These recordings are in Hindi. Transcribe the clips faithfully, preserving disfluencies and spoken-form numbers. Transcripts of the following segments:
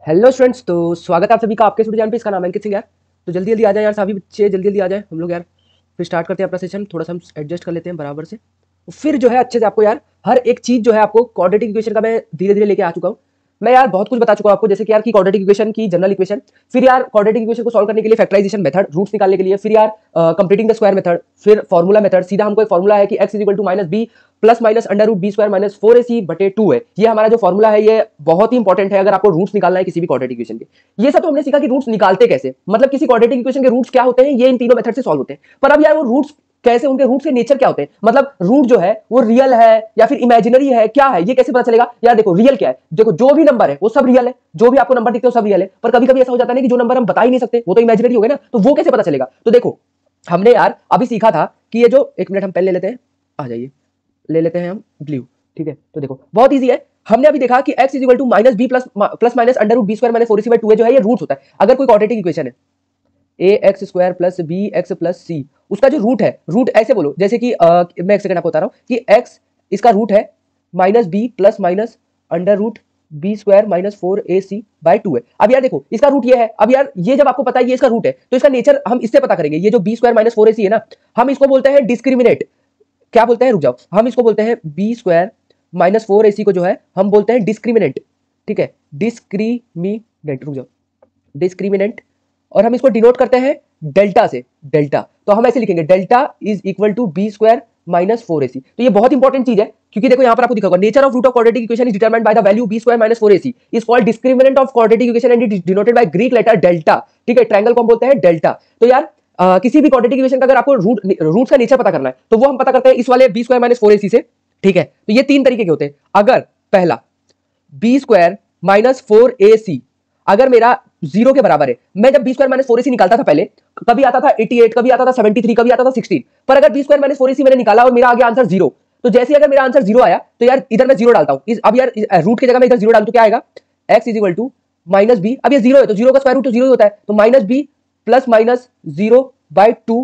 हेलो स्टूडेंट्स, तो स्वागत है आप सभी का आपके स्टूडियो पे। इसका नाम है अंकित सिंह यार। तो जल्दी जल्दी आ जाए यार, सभी बच्चे जल्दी जल्दी आ जाए। हम लोग यार फिर स्टार्ट करते हैं अपना सेशन। थोड़ा सा हम एडजस्ट कर लेते हैं बराबर से। फिर जो है अच्छे से आपको यार हर एक चीज जो है आपको क्वाड्रेटिक इक्वेशन का मैं धीरे धीरे लेके आ चुका हूँ। मैं यार बहुत कुछ बता चुका हूँ आपको, जैसे कि यार की क्वाड्रेटिक इक्वेशन की जनरल इक्वेशन, फिर यार क्वाड्रेटिक इक्वेशन को सॉल्व करने के लिए फैक्टराइजेशन मेथड, रूट्स निकालने के लिए, फिर यार कंप्लीटिंग द स्क्वायर मेथड, फिर फार्मूला मेथड। सीधा हमको एक फार्मूला है कि x is equal to minus B plus minus under root B square minus four A C बटे टू है। ये हमारा जो फॉर्मूला है ये बहुत ही इंपॉर्टेंट है अगर आपको रूट्स निकालना है किसी भी क्वाड्रेटिक इक्वेशन के। ये सब तो हमने सीखा कि रूट्स निकालते कैसे, मतलब किसी क्वाड्रेटिक इक्वेशन के रूट्स क्या होते हैं, ये इन तीनों मेथड से सॉल्व होते हैं। पर अब यार वो रूट्स कैसे, उनके रूट के नेचर क्या होते हैं, मतलब रूट जो है वो रियल है या फिर इमेजिनरी है, क्या है, ये कैसे पता चलेगा। यार देखो रियल क्या है, देखो जो भी नंबर है वो सब रियल है, जो भी आपको नंबर दिखते हो सब रियल है। पर कभी कभी ऐसा हो जाता है कि जो नंबर हम बता ही नहीं सकते वो तो इमेजिनरी हो गए ना, तो वो कैसे पता चलेगा। तो देखो हमने यार अभी सीखा था कि ये जो, एक मिनट हम पेन ले लेते हैं, आ जाइए, ले लेते हैं हम ब्लू। ठीक है, तो देखो बहुत ईजी है। हमने अभी देखा कि x is equal to minus B plus plus minus under root B square minus four C by two है, जो है ये रूट्स होता है। अगर कोई क्वाड्रेटिक इक्वेशन है A x square plus B x plus C, उसका जो रूट है, रूट ऐसे बोलो जैसे कि आ, मैं एक सेकंड आपको बता रहा हूं कि x इसका रूट है minus B plus minus under root B square minus four A C by two है। अब यार देखो इसका रूट ये है। अब यार ये जब आपको पता है ये इसका रूट है तो इसका नेचर हम इससे पता करेंगे। ये जो B square minus four A C है ना, हम इसको बोलते हैं डिस्क्रिमिनेट। क्या बोलते हैं, रुक जाओ, हम इसको बोलते हैं B square minus four A C को जो है हम बोलते हैं डिस्क्रिमिनेंट। ठीक है, डिस्क्रिमिनेंट, रुक जाओ, डिस्क्रिमिनेंट। और हम इसको डिनोट करते हैं डेल्टा से, डेल्टा। तो हम ऐसे लिखेंगे delta is equal to B square minus four A C. तो ये बहुत इंपॉर्टेंट चीज है क्योंकि देखो यहां पर आपको दिखा होगा nature of root of quadratic equation is determined by the value B square minus four A C is called discriminant of quadratic equation and it is denoted by Greek letter delta. ठीक है, ट्रायंगल को हम बोलते हैं डेल्टा। तो यार आ, किसी भी क्वाड्रेटिक इक्वेशन का अगर आपको रूट रूट्स का नेचर पता करना है तो वो हम पता करते हैं इस वाले B square minus four A C से। ठीक है, तो ये तीन तरीके के होते हैं। अगर पहला B square minus four A C अगर मेरा जीरो के बराबर है, मैं जब B square minus four A C निकालता था पहले, कभी आता था एटी एट, कभी आता था सेवेंटी थ्री, कभी आता था सिक्सटीन। पर अगर B square minus four A C मैंने निकाला और मेरा आ गया आंसर जीरो, तो जैसे अगर मेरा आंसर जीरो आया तो यार इधर मैं जीरो डालता हूं। अब यार रूट की जगह मैं इधर जीरो डालूं तो क्या आएगा, X is equal to minus B. अब ये जीरो है तो जीरो का स्क्वायर रूट तो जीरो ही होता है, तो minus B plus minus zero by two.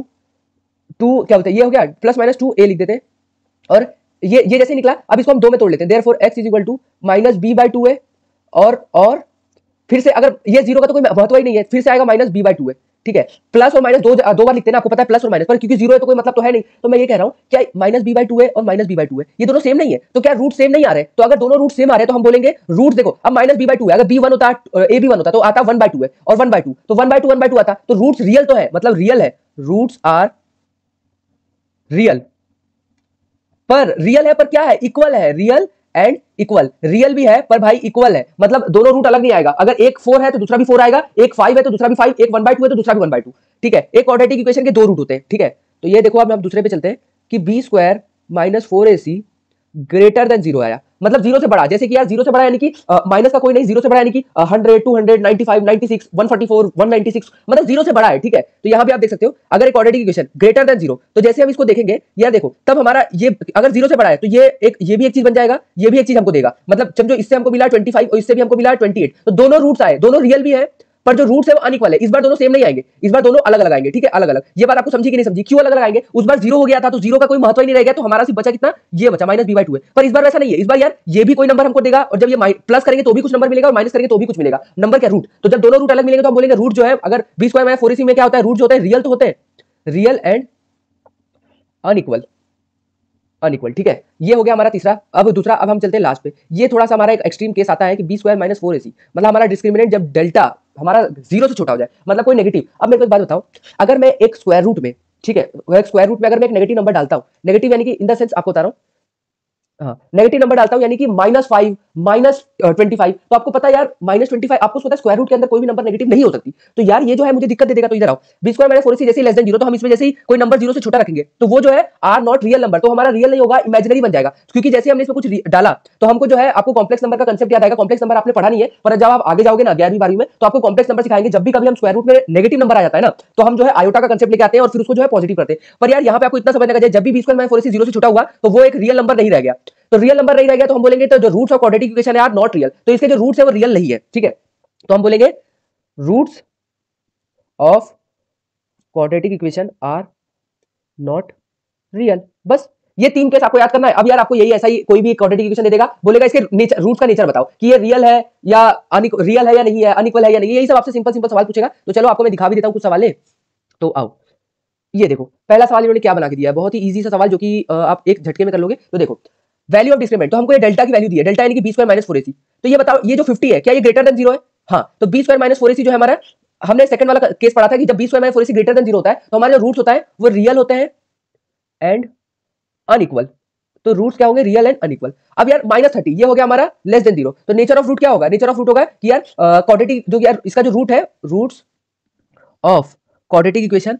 Two क्या होता है, ये हो गया प्लस माइनस टू ए लिख देते हैं। और ये ये जैसे निकला, अब इसको हम दो में तोड़ लेते हैं। Therefore x is equal to minus B by two है, और और फिर से अगर ये जीरो का तो कोई महत्व ही नहीं है, फिर से आएगा माइनस बी बाई टू है। ठीक है, प्लस और माइनस दो दो बार लिखते हैं ना, आपको पता है प्लस और माइनस, पर क्योंकि जीरो है तो कोई मतलब तो है नहीं। तो मैं ये कह रहा हूं क्या माइनस बी बाई टू है और माइनस बी बाई टू है ये दोनों सेम नहीं है, तो क्या रूट सेम नहीं आ रहे। तो अगर दोनों रूट सेम आ रहे तो हम बोलेंगे रूट, देखो अब माइनस बी बाई टू है, अगर बी वन होता ए बी वन होता तो आता वन बाई टू है, और वन बाई टू तो one by two one by two आता, तो रूट्स रियल तो है, मतलब रियल है, रूट्स आर रियल। पर रियल है पर क्या है, इक्वल है, रियल एंड इक्वल। रियल भी है पर भाई इक्वल है, मतलब दोनों रूट अलग नहीं आएगा। अगर एक फोर है तो दूसरा भी फोर आएगा, एक फाइव है तो दूसरा भी फाइव, एक वन बाई टू है तो दूसरा भी वन बाई टू। ठीक है, एक क्वाड्रेटिक इक्वेशन के दो रूट होते हैं। ठीक है, तो ये देखो अब हम दूसरे पे चलते हैं कि B square minus four A C greater than zero आया, मतलब जीरो से बड़ा। जैसे कि यार जीरो से बड़ा यानी कि माइनस का कोई नहीं, जीरो से बड़ा यानी कि hundred, two hundred, ninety five, ninety six, one forty four, one ninety six, मतलब जीरो से बड़ा है। ठीक है, तो यहां भी आप देख सकते हो अगर एक quadratic equation greater than zero, तो जैसे हम इसको देखेंगे यार देखो, तब हमारा ये अगर जीरो से बड़ा है तो ये एक, ये भी एक चीज बन जाएगा, ये भी एक चीज हमको देगा। मतलब समझो इससे हमको मिला ट्वेंटी फाइव और इससे भी हमको मिला ट्वेंटी एट, तो दोनों रूट्स आए, दोनों रियल भी है, पर जो रूट्स है वो अनइक्वल है। इस बार दोनों सेम नहीं आएंगे, इस बार दोनों अलग अलग आएंगे। ठीक है, अलग अलग। ये बात आपको समझी कि नहीं समझी, क्यों अलग अलग आएंगे। उस बार जीरो हो गया था तो जीरो का कोई महत्व ही नहीं रह गया, तो हमारा सिर्फ बचा कितना, ये बचा माइनस बी बाई टू है। पर इस बार वैसा नहीं है, इस बार यार ये भी कोई नंबर हमको देगा, और जब ये प्लस करेंगे तो भी कुछ नंबर मिलेगा और माइनस करेंगे तो भी कुछ मिलेगा। नंबर क्या, रूट। तो जब दोनों रूट अलग मिलेंगे तो हम बोलेंगे रूट जो है, अगर B square minus four A C में क्या होता है, रूट जो होते हैं रियल तो होते हैं, रियल एंड अनइक्वल, अनइक्वल। ठीक है, ये हो गया हमारा तीसरा। अब दूसरा, अब हम चलते हैं लास्ट पे। ये थोड़ा सा हमारा एक एक्सट्रीम केस आता है कि B square minus four A C, मतलब हमारा डिस्क्रिमिनेंट जब डेल्टा हमारा जीरो से छोटा हो जाए, मतलब कोई नेगेटिव। अब मेरे को एक बात बताओ, अगर मैं एक स्क्वायर रूट में, ठीक है, एक स्क्वायर रूट में अगर मैं एक नेगेटिव नंबर डालता हूं, नेगेटिव यानी कि इन द सेंस आपको बता रहा हूं, हाँ नेगेटिव नंबर डालता हूं यानी कि minus five, minus twenty five, तो आपको पता है यार माइनस ट्वेंटी फाइव, आपको पता है स्क्वायर रूट के अंदर कोई भी नंबर नेगेटिव नहीं हो सकती। तो यार ये जो है मुझे दिक्कत दे देगा। तो इधर आओ, B square minus four A C जैसे लेस देन जीरो, तो हम इसमें जैसे ही कोई नंबर जीरो से छोटा रखेंगे तो वो जो है आर नॉट रियल नंबर, तो हमारा रियल नहीं होगा, इमेजिनरी बन जाएगा। क्योंकि जैसे हमने इसमें कुछ डाला तो हमको जो है, आपको कॉम्प्लेक्स नंबर का कंसेप्ट याद आएगा। कॉम्प्लेक्स नंबर आपने पढ़ा नहीं है, पर जब आप आगे जाओगे ना ग्यारहवीं बारहवीं में, तो आपको कॉम्प्लेक्स नंबर सिखाएंगे। जब भी कभी हम स्क्वायर रूट में नेगेटिव नंबर आ जाता है ना, तो हम जो है आयोटा का कंसेप्ट लेके आते हैं और फिर उसको जो है पॉजिटिव करते हैं। पर यार यहाँ पे आपको इतना समझना चाहिए, जब भी B square minus four A C zero से छोटा हुआ तो वो एक रियल नंबर नहीं रह गया। तो रियल नंबर नहीं रह गया तो हम बोलेंगे तो जो रूट्स ऑफ क्वाड्रेटिक इक्वेशन है यार नॉट रियल, तो इसके जो रूट्स है वो रियल नहीं है। ठीक है, तो हम बोलेंगे roots of quadratic equation are not real, बस। ये तीन केस आपको याद करना है। अब यार आपको यही ऐसा ही कोई भी क्वाड्रेटिक इक्वेशन दे देगा, बोलेगा इसके नेचर रूट्स का नेचर बताओ कि ये रियल है या रियल है या नहीं है, अनइक्वल है या नहीं, यही सब आपसे सिंपल सिंपल सवाल पूछेगा। तो चलो आपको मैं दिखा भी देता हूं कुछ सवाल। तो आओ, ये देखो पहला सवाल इन्होंने क्या बना के दिया है, बहुत ही इजी सा सवाल जो कि आप एक झटके में कर लोगे। तो देखो वैल्यू ऑफ डिस्क्रिमिनेंट, तो हमको ये डेल्टा की वैल्यू दी है, डेल्टा यानी कि B square minus four A C. तो ये बताओ ये जो फिफ्टी है क्या ये ग्रेटर देन जीरो है? हाँ, तो B square minus four A C जो है हमारा, हमने सेकंड वाला केस पढ़ा था कि जब B square minus four A C greater than zero होता है तो हमारे जो रूट्स होता है वो रियल होते हैं एंड अनइक्वल। तो रूट्स क्या होंगे? Real and unequal. अब यार माइनस थर्टी ये हो गया हमारा लेस देन जीरो, तो नेचर ऑफ रूट क्या होगा? नेचर ऑफ रूट होगा कि यार क्वाड्रेटिक जो यार इसका जो रूट है, roots of quadratic equation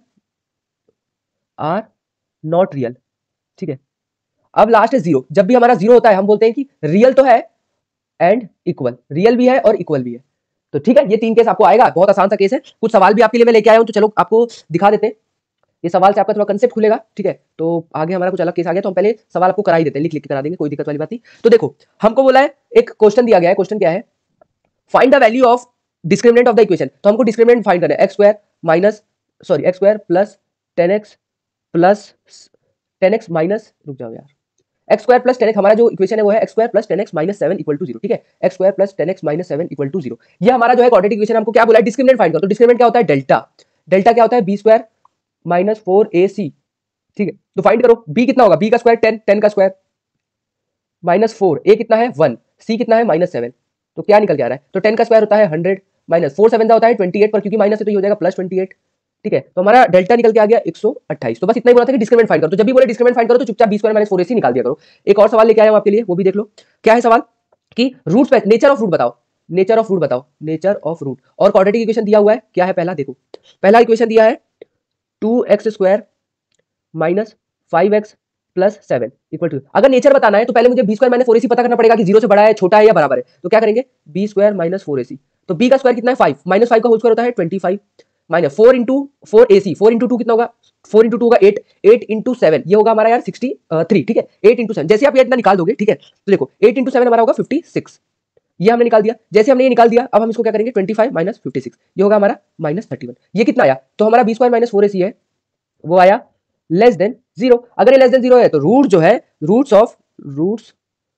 are not real, ठीक है। अब लास्ट है जीरो, जब भी हमारा जीरो होता है हम बोलते हैं कि रियल तो है एंड इक्वल, रियल भी है और इक्वल भी है। तो ठीक है, ये तीन केस आपको आएगा, बहुत आसान सा केस है। कुछ सवाल भी आपके लिए मैं लेके आया हूं, तो चलो आपको दिखा देते हैं। ये सवाल से आपका थोड़ा कंसेप्ट खुलेगा, ठीक है। तो आगे हमारा कुछ अलग केस आ गया, तो हम पहले सवाल आपको करा ही देते हैं, लिख लिख के करा देंगे, कोई दिक्कत वाली बात नहीं। तो देखो हमको बोला है, एक क्वेश्चन दिया गया है, क्वेश्चन क्या है? Find the value of discriminant of the equation. तो हमको डिस्क्रिमिनेंट फाइंड करना है, x square minus sorry X square plus ten X plus ten X minus, रुक जाओ यार, X square plus ten X, हमारा जो इक्वेशन है वो है x square plus ten X minus seven equal to zero, ठीक है। X square plus ten X minus seven equal to zero, ये हमारा जो है क्वाड्रेटिक इक्वेशन। हमको क्या बोला है? डिस्क्रिमिनेंट फाइंड करो। तो डिस्क्रिमिनेंट क्या होता है? डेल्टा। डेल्टा क्या होता है? B square minus four A C, ठीक है। तो फाइंड करो बी कितना होगा? बी का स्क्वायर टेन, टेन का स्क्वायर माइनस फोर, ए कितना है? वन, सी कितना है? Minus seven. तो क्या निकल के आ रहा है? तो टेन का स्क्वायर होता है हंड्रेड माइनस फोर सेवन का होता है ट्वेंटी एट, पर क्योंकि माइनस है तो ये हो जाएगा प्लस ट्वेंटी एट, ठीक है। तो हमारा डेल्टा निकल के आ गया एक सौ अट्ठाईस। तो बस इतना ही बोला था कि डिस्क्रिमिनेंट फाइंड करो। तो जब भी बोले डिस्क्रिमिनेंट फाइंड करो तो चुपचाप B square minus four A C निकाल दिया करो। एक और सवाल लेके आया हूं आपके लिए, वो भी देख लो। क्या है सवाल? कि रूट्स पे नेचर ऑफ रूट बताओ, नेचर ऑफ रूट बताओ, नेचर ऑफ रूट। और क्वाड्रेटिक इक्वेशन दिया हुआ है, क्या है पहला? देखो पहला इक्वेशन दिया है two x square minus five x plus seven equal to. अगर नेचर बताना है तो पहले मुझे B square minus four A C पता करना पड़ेगा कि जीरो से बड़ा है, छोटा है या बराबर है। तो क्या करेंगे? B square minus four A C. तो बी का स्क्वायर कितना है? फाइव, माइनस फाइव का होल स्क्वायर होता है twenty five, minus four into four A C, four into two कितना होगा? फोर इंटू टू होगा एट, एट इंटू सेवन ये होगा हमारा यार सिक्सटी थ्री, ठीक है। एट इंटू सेवन, जैसे आप ये इतना निकाल दोगे, ठीक है। तो देखो एट इंटू सेवन हमारा होगा फिफ्टी सिक्स, ये हमने निकाल दिया। जैसे हमने ये निकाल दिया, अब हम इसको क्या करेंगे? Twenty five minus fifty six, ये होगा हमारा माइनस थर्टी वन। ये कितना आया? तो हमारा B square minus four A C है वो आया लेस देन जीरो। अगर ये लेस देन जीरो है तो रूट जो है, roots of roots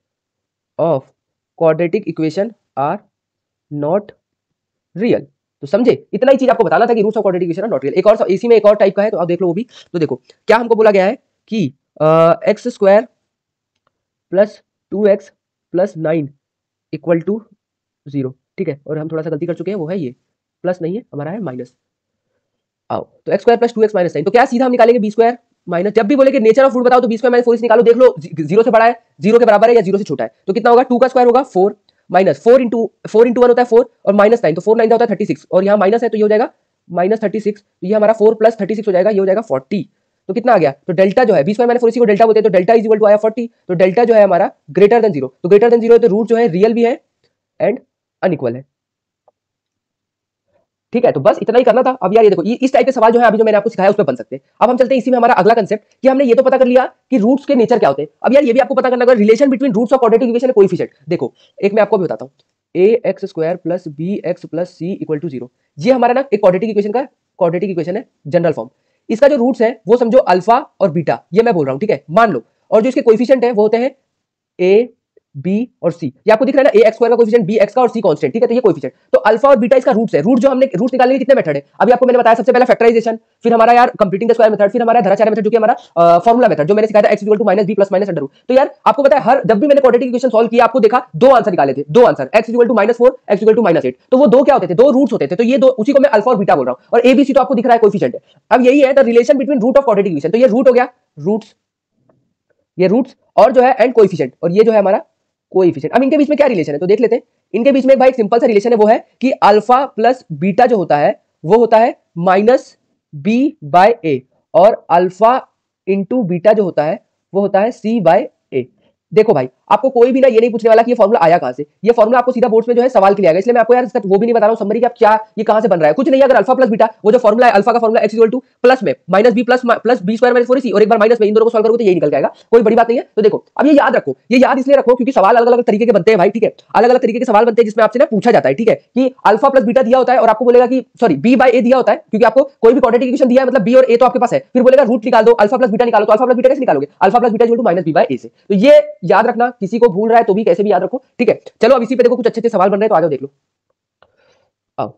of quadratic equation are not real. तो समझे, इतना ही चीज आपको बताना था कि roots of quadratic equation are not real. एक और इसी में एक और टाइप का है, तो आप देख लो वो भी। तो देखो क्या हमको बोला गया है कि X square plus two X plus nine equal to zero, ठीक है। और हम थोड़ा सा गलती कर चुके हैं, वो है ये प्लस नहीं है, हमारा है माइनस। आओ, तो X square plus two X minus nine, तो क्या सीधा हम निकालेंगे बी स्क्वायर माइनस, जब भी बोले कि नेचर ऑफ रूट बताओ तो बी स्क्वायर माइनस फोर से निकालो। देख लो जीरो से बड़ा है, जीरो के बराबर है या जीरो से छोटा है। तो कितना होगा? टू का स्क्वायर होगा four minus four into four into one होता है फोर और माइनस नाइन, तो फोर नाइन होता है थर्टी सिक्स, और यहाँ माइनस है तो ये हो जाएगा माइनस थर्टी सिक्स। तो ये हमारा फोर प्लस थर्टी सिक्स हो जाएगा, ये हो जाएगा फोर्टी। तो कितना आ गया? तो डेल्टा जो है बी स्क्वायर माइनस फोर इसी को डेल्टा बोलते हैं, तो डेल्टा इज इक्वल टू आया फोर्टी। तो डेल्टा जो है हमारा ग्रेटर देन जीरो, तो ग्रेटर देन जीरो है तो रूट जो है रियल भी है एंड अनइक्वल है, ठीक है। तो बस इतना ही करना था। अब यार ये देखो ये इस टाइप के सवाल जो है अभी जो मैंने आपको सिखाया उस पर बन सकते हैं। अब हम चलते हैं इसी में हमारा अगला कंसेप्ट कि हमने ये तो पता कर लिया कि रूट्स के नेचर क्या होते हैं। अब यार ये भी आपको पता करना होगा relation between roots of quadratic equation coefficient. देखो एक मैं आपको भी बताता हूँ, A x square plus B x plus C equal to zero, ये हमारा ना एक क्वाड्रेटिक इक्वेशन का क्वाड्रेटिक इक्वेशन है जनरल फॉर्म। इसका जो रूट्स है वो समझो अल्फा और बीटा, ये मैं बोल रहा हूँ, ठीक है, मान लो। और जो इसके कोएफिशिएंट है वो होते हैं ए बी और सी, ये आपको दिख रहा है ना, ए एक्स स्क्वायर का कोएफिशिएंट बी एक्स का और सी कांस्टेंट, ठीक है। तो ये कोएफिशिएंट, तो अल्फा और बीटा इसका रूट्स है। रूट जो हमने रूट्स निकालने के कितने मेथड है अभी आपको मैंने बताया। सबसे पहला फैक्टराइजेशन, फिर हमारा यार कंप्लीटिंग द स्क्वायर मेथड, फिर हमारा धराचार्य मेथड जो कि हमारा फार्मूला मेथड जो मैंने सिखाया था x equal to minus B plus minus under root. तो यार आपको पता है हर जब भी मैंने क्वाड्रेटिक इक्वेशन सॉल्व किया आपको देखा दो आंसर निकाले थे, दो answer, x equal to minus four, x equal to minus eight. तो वो दो क्या होते थे? दो रूट्स होते थे। तो ये दो उसी को मैं अल्फा और बीटा बोल रहा हूं, और ए बी सी तो आपको दिख रहा है कोएफिशिएंट है। अब यही है the relation between root of quadratic equation. तो ये रूट हो गया, रूट्स, ये रूट्स और जो है एंड कोएफिशिएंट, और ये जो है हमारा कोएफिशिएंट। अब इनके बीच में क्या रिलेशन है तो देख लेते हैं। इनके बीच में एक भाई एक सिंपल सा रिलेशन है, वो है कि अल्फा प्लस बीटा जो होता है वो होता है माइनस बी बाय ए, और अल्फा इंटू बीटा जो होता है वो होता है सी बाय ए। देखो भाई, आपको कोई भी ना ये नहीं पूछने वाला कि ये फॉर्मूला आया कहां से। ये फॉर्मूला आपको सीधा बोर्ड्स में जो है सवाल के लिए आएगा, इसलिए मैं आपको यार इसका वो भी नहीं बता रहा हूं समरी कि आप क्या ये कहां से बन रहा है, कुछ नहीं। अगर अल्फा प्लस बीटा, वो जो फॉर्मूला है अल्फा का formula x equal to plus में minus B plus plus b square minus four c और एक बार माइनस में, इन दोनों को सॉल्व करोगे तो यही निकल जाएगा, कोई बड़ी बात नहीं है। तो देखो अब ये याद रखो, ये याद इसलिए रखो क्योंकि सवाल अलग अलग तरीके के बनते हैं भाई, ठीक है। अलग अलग तरीके के सवाल बनते हैं जिसमें आपसे ना पूछा जाता है, ठीक है, कि अल्फा प्लस बीटा दिया होता है और आपको बोलेगा कि सॉरी बी बाय ए दिया होता है, क्योंकि आपको कोई भी क्वाड्रेटिक इक्वेशन दिया है मतलब बी और ए तो आपके पास है, फिर बोलेगा रूट निकाल दो, अल्फा प्लस बीटा निकालो, तो अल्फा प्लस बीटा कैसे निकालोगे, alpha plus beta equal to minus b by a से। तो ये याद रखना, किसी को भूल रहा है तो भी कैसे भी याद रखो, ठीक है। चलो अब इसी पे देखो कुछ अच्छे अच्छे सवाल बन रहे हैं, तो आ जाओ देख लो। आओ,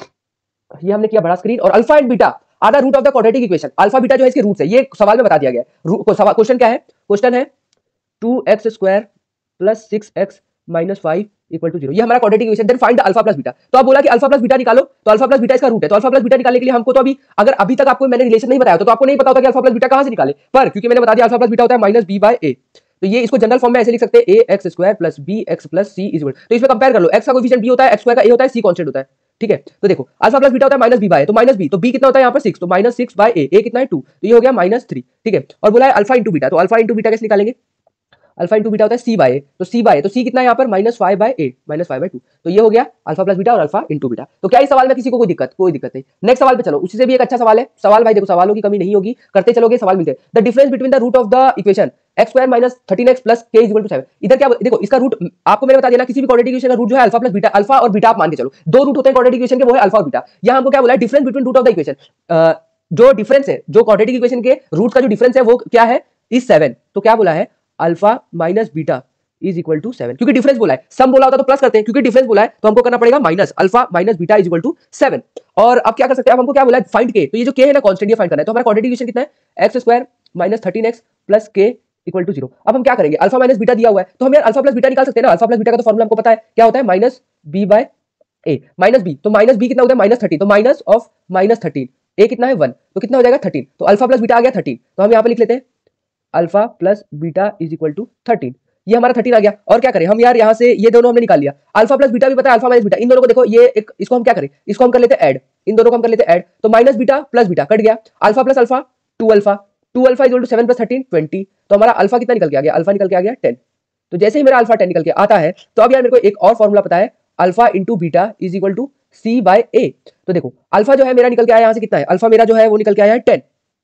ये हमने किया बड़ा स्क्रीन, और alpha and beta are the root of the quadratic equation. Alpha beta जो है इसके रूट्स है, ये सवाल में बता दिया गया है। क्वेश्चन क्या है, क्वेश्चन है two x square plus six x minus five equal to zero, ये हमारा quadratic equation. Then find the alpha plus beta, तो आप बोला कि अल्फा प्लस बीटा निकालो, तो अल्फा प्लस बीटा इसका रूट है, तो अल्फा प्लस बीटा निकालने के लिए हमको तो अभी अगर अभी तक आपको मैंने रिलेशन नहीं बताया तो, तो आपको नहीं पता होता कि अल्फा प्लस बीटा कहां से निकाले, पर क्योंकि मैंने बता दिया अल्फा प्लस बीटा होता है माइनस बी बाय ए, तो ये इसको जनरल फॉर्म में ऐसे लिख सकते हैं a x square plus B x plus c is equal, तो इसमें कंपेयर कर लो, एक्स का कोएफिशिएंट बी होता है, एक्स स्क्वायर का ए होता है, सी कांस्टेंट होता है, ठीक है। तो देखो अल्फा प्लस बीटा होता है माइनस बी बाय, तो माइनस बी, तो बी कितना होता है यहाँ पर सिक्स, तो minus six by a, a कितना है टू, तो ये हो गया माइनस थ्री, ठीक है। और बोला है अल्फा इंटू बीटा, तो अल्फा इंटू बीटा कैसे निकालेंगे, अल्फा इंटू बीटा होता है सी बाय ए, तो सी बाय, तो सी कितना है यहाँ पर minus five by a, minus five by two, तो ये हो गया अल्फा प्लस बीटा और अल्फा इंटू बीटा। तो क्या इस सवाल में किसी को कोई दिक्कत, कोई दिक्कत नहीं। नेक्स्ट सवाल पे चलो, उसी से भी एक अच्छा सवाल है। सवाल भाई देखो सवालों की कमी नहीं होगी, करते चलोगे सवाल मिलते हैं। The difference between the root of the equation x square minus thirteen x plus k is equal to seven, इधर क्या देखो, इसका रूट आपको मैंने बता दिया ना, किसी भी क्वाड्रेटिक इक्वेशन का रूट जो है अल्फा प्लस बीटा, अल्फा और बीटा आप मान के चलो, दो रूट होते हैं क्वाड्रेटिक इक्वेशन के, वो है अल्फा और बीटा। यहाँ हमको क्या बोला है, difference between root of the equation, जो डिफरेंस है, जो क्वाड्रेटिक इक्वेशन के रूट का जो डिफरेंस है वो क्या है, इज सेवन। तो क्या बोला है, alpha minus beta is equal to seven, क्योंकि डिफरेंस बोला है, सम बोला होता तो प्लस करते हैं, क्योंकि डिफरेंस बोला है तो हमको करना पड़ेगा minus, alpha minus beta is equal to seven. और अब क्या कर सकते हैं, अब हमको क्या बोला है, फाइंड के, तो ये जो के है ना कांस्टेंट, ये फाइंड करना है। तो हमारा क्वाड्रेटिक इक्वेशन कितना है, x square minus thirteen x plus k equal to zero. अब हम क्या करेंगे, अल्फा माइनस बीटा दिया हुआ है तो हम यार अल्फा प्लस बीटा निकाल सकते हैं ना। अल्फा प्लस बीटा का तो फॉर्मूला हमको पता है, क्या होता है, minus b by a, minus b, तो माइनस बी कितना होता है, माइनस थर्टीन, तो minus of minus thirteen, a कितना है वन, तो कितना हो जाएगा थर्टीन, तो अल्फा प्लस बीटा आ गया थर्टीन, तो हम यहाँ पे लिख लेते हैं alpha plus beta is equal to thirteen, ये हमारा थर्टीन आ गया। और क्या करें हम यार, यहाँ से ये दोनों हमने निकाल लिया, अल्फा प्लस बीटा भी पता है, अल्फा माइनस बीटा, इन दोनों को देखो, ये एक, इसको हम क्या करें, इसको हम कर लेते हैं ऐड, इन दोनों को हम कर लेते हैं ऐड, तो minus beta plus beta cut गया, alpha plus alpha two alpha, two alpha equal to seven plus thirteen twenty, तो हमारा अल्फा कितना निकल के आ गया, अल्फा निकल के आ गया टेन। तो जैसे ही मेरा अल्फा टेन निकल के आता है, तो अब यार मेरे को एक और फॉर्मूला पता है, alpha into beta is equal to c by a. तो देखो अल्फा जो है मेरा निकल के आया यहाँ से कितना है, अल्फा मेरा जो है वो निकल के आया है टेन,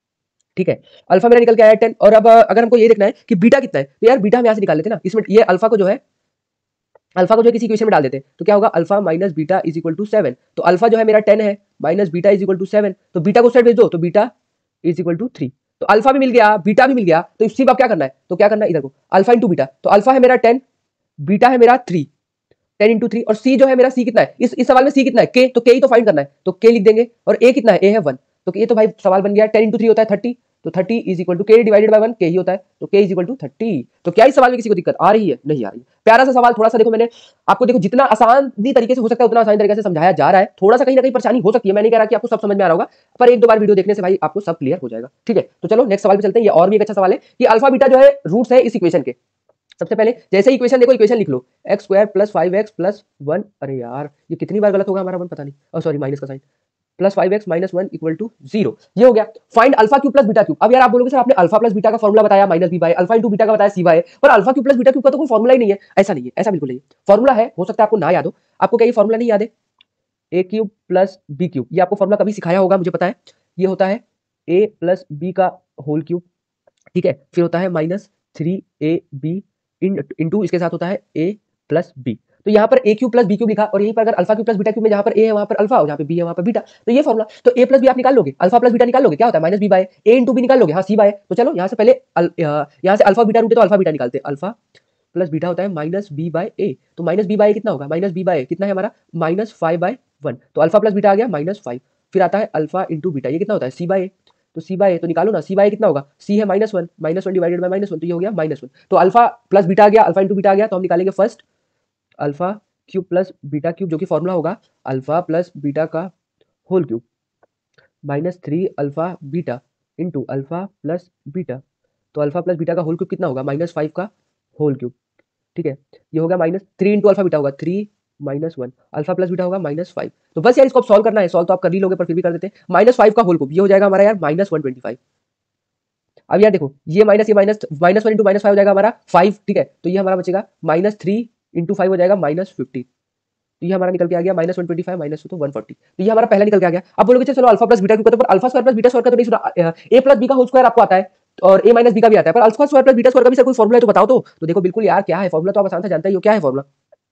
ठीक है, अल्फा मेरा निकल के आया टेन। और अब अगर हमको ये देखना है कि बीटा कितना है, तो यार बीटा हम यहाँ से निकाल लेते हैं ना, इसमें ये अल्फा को जो है, अल्फा को जो किसी इक्वेशन में डाल देते हैं, तो क्या होगा, alpha minus beta is equal to seven, तो अल्फा जो है मेरा टेन है, minus beta is equal to seven, तो बीटा को साइड भेज दो, तो beta is equal to three, तो अल्फा भी मिल गया, बीटा भी मिल गया, तो इसी अब क्या करना है, तो क्या करना है, इधर को अल्फा इंटू बीटा, तो अल्फा है मेरा टेन, बीटा है मेरा थ्री, टेन इंटू थ्री, और सी जो है मेरा, सी कितना है, इस इस सवाल में सी कितना है, के, तो के ही तो फाइंड करना है, तो के लिख देंगे, और ए कितना है, ए है वन, तो ये तो भाई सवाल बन गया, टेन इंटू थ्री होता है थर्टी, तो thirty is equal to k divided by one, k ही होता है, तो के इज इक्वल टू थर्टी। तो क्या इस सवाल में किसी को दिक्कत आ रही है, नहीं आ रही है, प्यारा सा सवाल, थोड़ा सा देखो मैंने आपको, देखो जितना आसानी तरीके से हो सकता है उतना आसानी तरीके से समझाया जा रहा है, थोड़ा सा कहीं ना कहीं परेशानी हो सकती है, मैं नहीं कह रहा कि आपको सब समझ में आ रहा होगा, पर एक दो बार वीडियो देखने से भाई आपको सब क्लियर हो जाएगा, ठीक है। तो चलो नेक्स्ट सवाल पे चलते हैं, ये और भी एक अच्छा सवाल है कि अल्फा बीटा जो है रूट्स है इस इक्वेशन के। सबसे पहले जैसे इक्वेशन देखो, इक्वेशन लिख लो, x square plus five x plus one, अरे यार ये कितनी बार गलत होगा हमारा वन, पता नहीं, और सॉरी माइनस का sign, plus five x minus one equal to zero, ये हो गया। Find alpha cube plus beta cube. अब यार आप बोलोगे सर आपने अल्फा प्लस बीटा का फॉर्मूला बताया minus b by, alpha into beta का बताया सी बाय, पर alpha cube plus beta cube का तो कोई फॉर्मूला ही नहीं है। ऐसा नहीं है, ऐसा बिल्कुल नहीं है, फॉर्मूला है, हो सकता है आपको ना याद हो। आपको क्या ये फॉर्मूला नहीं याद है, a cube plus b cube, ये आपको फॉर्मूला कभी सिखाया होगा मुझे पता है, ये होता है ए प्लस बी का होल क्यूब, ठीक है, फिर होता है minus three a b into इसके साथ होता है ए प्लस बी। तो यहाँ पर a cube plus b cube लिखा, और यहीं पर अगर alpha cube plus beta cube में जहाँ पर ए है वहाँ पर अल्फा और जहाँ पे बी है वहाँ पर बीटा, तो ये फॉर्मूला, तो ए प्लस बी आप निकाल लोगे, अल्फा प्लस बीटा निकाल लोगे, क्या होता है minus b by, a into b निकाल लोगे, हाँ सी बाय। तो चलो यहाँ से पहले यहाँ से अल्फा बीटा रूट है तो अल्फा बीटा निकालते हैं, अल्फा प्लस बीटा होता है माइनस बी बाय ए, तो माइनस बी बाय कितना होगा, माइनस बी बाय कितना है हमारा, माइनस फाइव बाय वन, तो अल्फा प्लस बीटा आ गया माइनस फाइव, फिर आता है अल्फा इंटू बीटा, ये कितना होता है सी बाय ए, तो सी बाय ए तो निकालो ना, सी बाय कितना होगा, सी है minus one, minus one divided by minus one, तो ये हो गया माइनस वन। तो अल्फा प्लस बीटा आ गया, अल्फा इंटू बीटा आ गया, तो हम निकालेंगे first alpha cube plus beta cube, जो कि फॉर्मूला होगा अल्फा प्लस बीटा का whole cube minus three alpha beta into alpha plus beta, तो अल्फा प्लस बीटा का होल क्यूब कितना होगा, माइनस फाइव का होल क्यूब, ठीक है, ये होगा minus three into alpha beta होगा three minus one, alpha plus beta होगा माइनस फाइव। तो बस यार इसको आप सॉल्व करना है, सॉल्व तो आप कर ही लोगे पर फिर भी कर देते हैं, माइनस फाइव का होल क्यूब, ये हो जाएगा हमारा यार माइनस वन ट्वेंटी फाइव। अब यार देखो ये माइनस ये minus minus one into minus five हो जाएगा हमारा फाइव, ठीक है। तो ये हमारा बचेगा माइनस थ्री इंटू फाइव हो जाएगा माइनस फिफ्टी। तो ये हमारा निकल के आ गया minus one twenty five minus तो वन फोर्टी। तो ये हमारा पहला निकल के आ गया। अब बोलोगे चलो अल्फा प्लस बीटा क्यों करते हैं, पर alpha square plus beta square का तो नहीं सुना। ए प्लस बी का होल स्क्वायर आपको आता है और ए माइनस बी का भी आता है, पर alpha square plus beta square का भी सर कोई फॉर्मूला है तो बताओ तो। तो देखो बिल्कुल यार क्या है फॉर्मूला, तो आप आसान से जानते ही हो क्या है formula.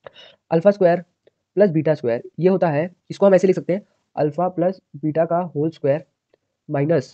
Alpha square plus beta square ये होता है, इसको हम ऐसे लिख सकते हैं अल्फा प्लस बीटा का whole square minus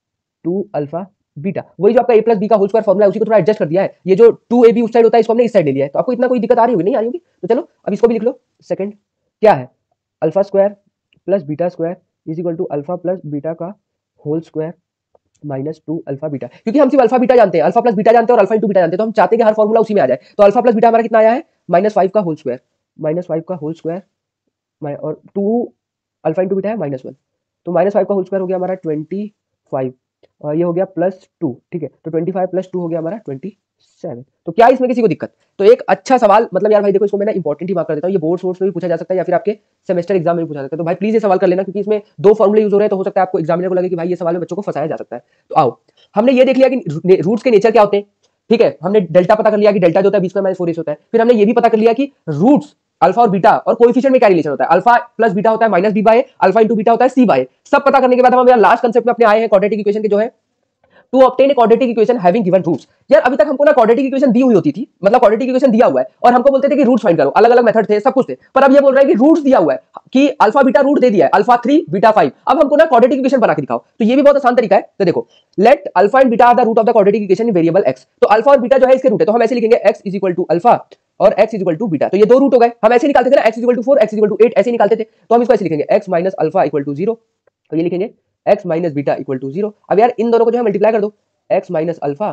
two alpha beta. वही जो आपका ए प्लस बी का होल स्क्वायर फॉर्मूला है उसी को थोड़ा एडजस्ट कर दिया है। ये जो टू ए बी उस साइड होता है इसको हमने इस साइड ले लिया है। तो आपको इतना कोई दिक्कत आ रही होगी, नहीं आ रही होगी। तो चलो अब इसको भी लिख लो। सेकंड क्या है, alpha square plus beta square is equal to alpha plus beta का whole square minus two alpha beta. क्योंकि हम सिर्फ अल्फा बीटा जानते हैं, अल्फा प्लस बीटा जानते हैं और अल्फा इंटू बीटा जानते हैं, तो हम चाहते हैं कि हर फॉर्मूला उसी में आ जाए। तो अल्फा प्लस बीटा हमारा कितना आया है, माइनस फाइव का होल स्क्वायर, माइनस फाइव का होल स्क्वायर और टू अल्फा इंटू बीटा है माइनस वन। तो माइनस फाइव का होल स्क्वायर हो गया हमारा ट्वेंटी फाइव और ये हो गया प्लस टू, ठीक है। तो ट्वेंटी फाइव प्लस टू हो गया हमारा ट्वेंटी सेवन। तो क्या इसमें किसी को दिक्कत? तो एक अच्छा सवाल, मतलब यार भाई देखो इसको मैं ना इंपॉर्टेंट ही मार्क कर देता हूँ। ये बोर्ड सोर्स में भी पूछा जा सकता है या फिर आपके सेमेस्टर एग्जाम में भी पूछा जा सकता है। तो भाई प्लीज ये सवाल कर लेना, क्योंकि इसमें दो फॉर्मूले यूज हो रहे हैं, तो हो सकता है आपको एग्जामिनर को लगे कि भाई ये सवाल में बच्चों को फंसाया जा सकता है। तो आओ, हमने ये देख लिया कि रूट्स के नेचर क्या होते हैं, ठीक है। हमने डेल्टा पता कर लिया कि डेल्टा जो होता है B square minus four a होता है। फिर हमने ये भी पता कर लिया कि रूट्स अल्फा और बीटा और कोएफिशिएंट में क्या रिलेशन होता है, अल्फा प्लस बीटा होता है minus b by, alpha into beta होता है सी बाय। सब पता करने के बाद हम लास्ट कंसेप्ट में अपने आए हैं क्वाड्रेटिक इक्वेशन के, जो है to obtain a quadratic equation having given roots. यार अभी तक हमको ना क्वाड्रेटिक इक्वेशन दी हुई होती थी, मतलब क्वाड्रेटिक इक्वेशन दिया हुआ है और हमको बोलते थे कि रूट्स फाइंड करो, अलग अलग मेथड थे, सब कुछ थे। पर अब ये बोल रहा है कि रूट्स दिया हुआ है कि अल्फा बीटा रूट दे दिया है, अल्फा थ्री बीटा फाइव। अब हमको ना क्वाड्रेटिक इक्वेशन बना के दिखाओ। तो ये भी बहुत आसान तरीका है। तो देखो, let alpha and beta are the root of the quadratic equation in variable x. तो अल्फा और बीटा जो है इसके रूट है, तो हम ऐसे लिखेंगे x is equal to alpha और x is equal to beta. तो ये दो रूट हो गए। हम ऐसे निकालते थे ना, x is equal to four, x is equal to eight, ऐसे निकालते थे। तो हम इसको ऐसे लिखेंगे x minus alpha equal to zero, तो ये लिखेंगे x minus beta equal to zero. अब यार इन दोनों को जो है मल्टीप्लाई कर दो, x minus alpha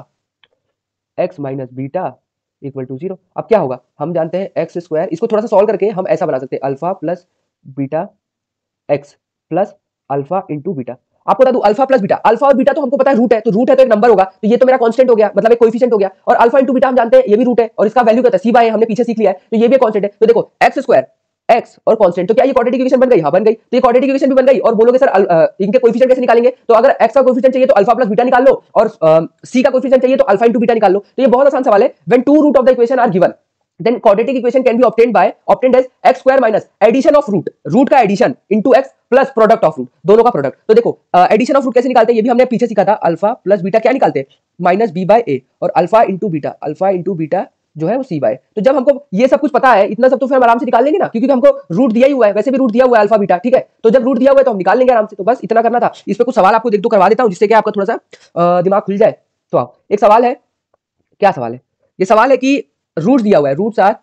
x minus beta equal to zero. अब क्या होगा, हम जानते हैं एक्स स्क्वायर, इसको थोड़ा सा सॉल्व करके हम ऐसा बना सकते हैं alpha plus beta x plus alpha into beta. आपको बता दूं अल्फा प्लस बीटा, अल्फा और बीटा तो हमको पता है रूट है, तो रूट है तो एक नंबर होगा, तो ये तो मेरा कांस्टेंट हो गया, मतलब एक कोएफिशिएंट हो गया। और अल्फा इंटू बीटा हम जानते हैं ये भी रूट है और इसका वैल्यू क्या है, सी बाय, हमने पीछे सीख लिया है, तो ये भी कांस्टेंट है। तो देखो एक्स स्क्वायर एक्स और कांस्टेंट, तो क्या ये क्वाड्रेटिक इक्वेशन बन गई? हाँ बन गई। तो ये क्वाड्रेटिक इक्वेशन भी बन गई। और बोलोगे सर अल, आ, इनके कोएफिशिएंट कैसे निकालेंगे? तो अगर एक्स का कोएफिशिएंट चाहिए तो अल्फा प्लस बीटा निकाल लो और सी का कोएफिशिएंट चाहिए तो अल्फा इंटू बीटा निकाल लो। तो ये बहुत आसान सवाल है। When two root of the equation are given then quadratic equation can be obtained by obtained as x square minus addition of root, root का addition into x plus product of root, दोनों का प्रोडक्ट। तो देखो एडिशन ऑफ रूट कैसे निकालते हैं, ये भी हमने पीछे सीखा था। अल्फा प्लस बीटा क्या निकालते हैं, माइनस बी बाय ए, और alpha into beta, alpha into beta जो है वो सी बाय। तो जब हमको ये सब कुछ पता है, इतना सब तो फिर हम आराम से निकाल लेंगे ना, क्योंकि हमको रूट दिया ही हुआ है, वैसे भी रूट दिया हुआ है अल्फा बीटा, ठीक है। तो जब रूट दिया हुआ है तो हम निकाल लेंगे आराम से। तो बस इतना करना था। इस पे कुछ सवाल आपको देख दो करवा देता हूँ, जिससे कि आपका थोड़ा सा दिमाग खुल जाए। तो आओ, एक सवाल है, क्या सवाल है? ये सवाल है कि रूट दिया हुआ है, roots are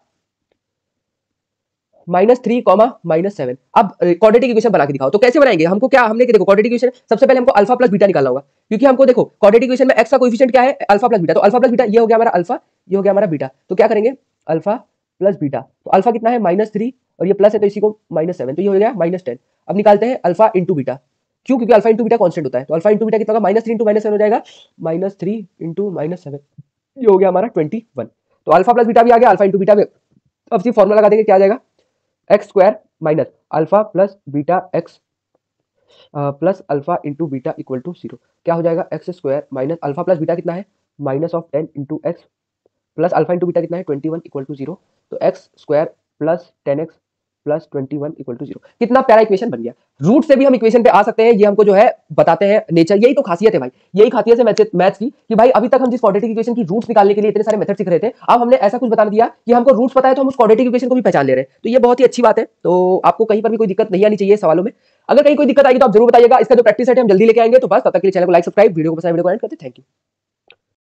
minus three comma minus seven. अब क्वाड्रेटिक इक्वेशन बना के दिखाओ। तो कैसे बनाएंगे? हमको क्या, हमने देखो क्वाड्रेटिक इक्वेशन सबसे पहले हमको अल्फा प्लस बीटा निकालना होगा, क्योंकि हमको देखो क्वाड्रेटिक इक्वेशन में एक्स का कोएफिशिएंट क्या है, अल्फा प्लस बीटा। तो अल्फा प्लस बीटा ये हो गया हमारा अल्फा, ये हो गया हमारा बीटा। तो क्या करेंगे, अल्फा प्लस बीटा। तो अल्फा कितना है, माइनस थ्री, और ये प्लस है तो इसी को माइनस सेवन, तो ये हो गया माइनस टेन। अब निकालते हैं अल्फा इंटू बीटा, क्यों? क्योंकि अल्फा इंटू बीटा कॉन्स्टेंट होता है। तो अल्फा इंटू बीटा कितना होगा, minus three into minus seven हो जाएगा, minus three into minus seven, ये हो गया हमारा ट्वेंटी वन। तो अल्फा प्लस बीटा भी आ गया, अल्फा इंटू बीटा भी। अब सिर्फ फॉर्मूला लगा देंगे, क्या आ जाएगा, X square minus alpha plus beta x plus alpha into beta equal to zero. क्या हो जाएगा, X square minus alpha plus beta कितना है, minus of ten into X plus alpha into beta कितना है, twenty one equal to zero. तो X square plus ten X plus twenty one equal to zero. कितना प्यारा इक्वेशन बन गया। रूट से भी हम इक्वेशन पे आ सकते हैं, ये हमको जो है बताते हैं नेचर। यही तो खासियत है भाई, यही खासियत है मैथ्स मैथ्स की, कि भाई अभी तक हम जिस क्वाड्रेटिक इक्वेशन की रूट्स निकालने के लिए इतने सारे मेथड सीख रहे थे, अब हमने ऐसा कुछ बता दिया कि हमको रूट्स पता है, तो हम उस क्वाड्रेटिक इक्वेशन को भी पहचान ले रहे हैं। तो ये बहुत ही अच्छी बात है। तो आपको कहीं पर भी कोई दिक्कत नहीं आनी चाहिए सवालों में। अगर कहीं कोई दिक्कत आएगी तो आप जरूर बताइएगा। इसका जो प्रैक्टिस सेट है हम जल्दी लेके आएंगे। तो बस तब तक के लिए चैनल को लाइक, सब्सक्राइब, वीडियो को पसंद, वीडियो को एंड करते, थैंक यू।